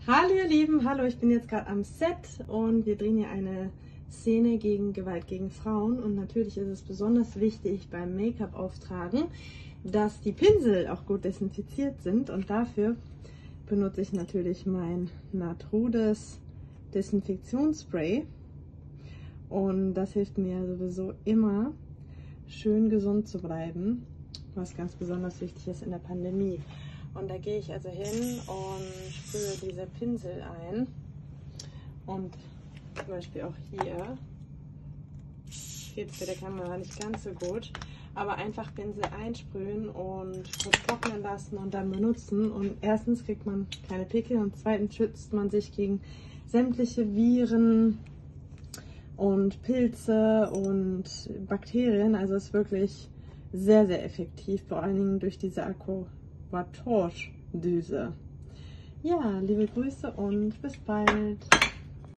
Hallo ihr Lieben, hallo, ich bin jetzt gerade am Set und wir drehen hier eine Szene gegen Gewalt gegen Frauen und natürlich ist es besonders wichtig beim Make-up auftragen, dass die Pinsel auch gut desinfiziert sind und dafür benutze ich natürlich mein Natrudes Desinfektionsspray und das hilft mir sowieso immer schön gesund zu bleiben, was ganz besonders wichtig ist in der Pandemie. Und da gehe ich also hin und sprühe diese Pinsel ein. Und zum Beispiel auch hier. Geht bei der Kamera nicht ganz so gut. Aber einfach Pinsel einsprühen und trocknen lassen und dann benutzen. Und erstens kriegt man keine Pickel und zweitens schützt man sich gegen sämtliche Viren und Pilze und Bakterien. Also es ist wirklich sehr, sehr effektiv, vor allen Dingen durch diese Aquatorch-Düse. Ja, liebe Grüße und bis bald.